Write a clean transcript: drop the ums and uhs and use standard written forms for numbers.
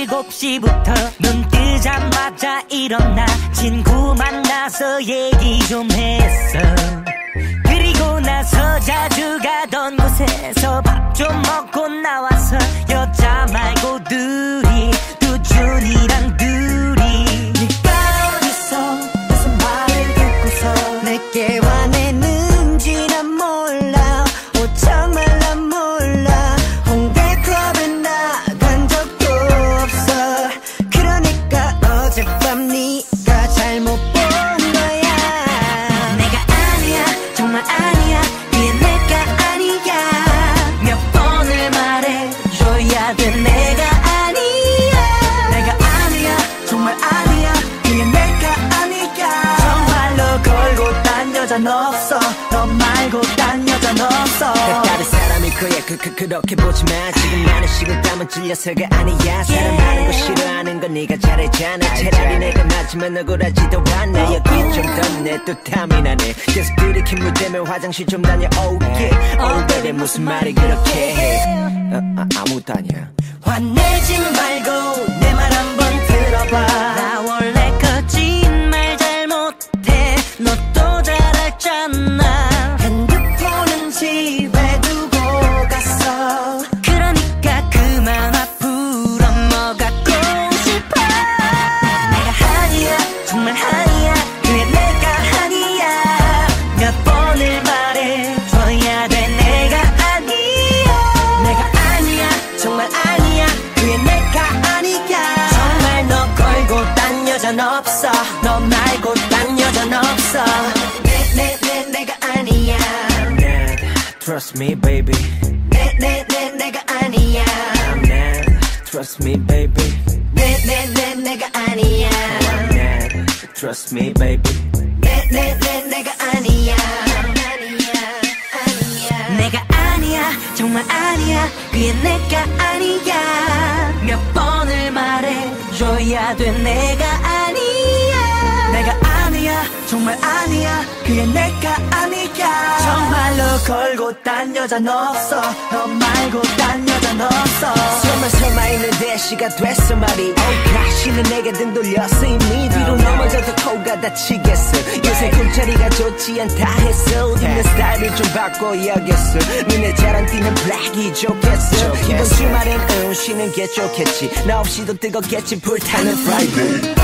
7시부터 눈 뜨자마자 일어나 친구 만나서 얘기 좀 했어. 그리고 나서 자주 가던 곳에서 밥 좀 먹고 나와서 여자 말고 둘이 두준이랑 둘이 네가 어디서 무슨 말을 듣고서 내게 화내는지 난 몰라. 정말 난 몰라. 홍대 클럽에 나간 적도 없어. 그러니까 어젯밤 네가 잘못 본 거야. 내가 아니야 정말 아니야 그게 내가 아니야. 몇 번을 말해줘야 돼 내가 아니야. 내가 아니야 정말 아니야 그게 내가 아니야. 정말로 걸고 딴 여자는 없어. 너 말고 딴 여자는 없어. 다른 사람이 거야 그렇게 보지마. 지금 나는 식은땀은 찔려서가 아니야. 사랑하는 거 싫어하는 건 네가 잘했잖아. 차라리 내가 맞으면 억울하지도 않아. 여기 좀 덥네 또 땀이 나네. 계속 들이킨 물때면 화장실 좀 다녀올게. Oh baby 무슨 말이 그렇게 해. 아무것도 아니야. 화내지 말고 내 말 한번 들어봐. 나 원래 거짓말 잘 못해. 너 또 잘알잖아. 핸드폰은 집에 두고 갔어. 그러니까 그만 앞으로 넘어가고 싶어. 내가 아니야 정말 아니야 그게 내가 아니야. 몇 번을 말해줘야 돼 내가 아니야. 내가 아니야 정말 아니야 그게 내가 아니야. 정말 너 걸고 딴 여자는 없어. 너 말고 딴 여자는 없어. 내가 아니야. Trust me baby. 내가 아니야. I'm not. Trust me baby. 내가 아니야. I'm not. Trust me baby. 내가 아니야. 내가 아니야 정말 아니야 그게 내가 아니야. 몇 번을 말해줘야 돼 내가 아니야. 내가 아니야 정말 아니야 그게 내가 아니야. 정말로 걸고 딴 여자는 없어. 너 말고 딴 여자는 없어. 설마 있는데 시가 됐어 말이. 다시는 내게 등 돌렸어. 이미 뒤로 넘어져도 코가 다치겠어. 요새 꿈자리가 좋지 않다 했어. 웃는 스타일을 좀 바꿔야겠어. 눈에 잘 안 띄는 블랙이 좋겠어. 이번 주말엔 쉬는 게 좋겠지. 나 없이도 뜨겁겠지 불타는 Friday.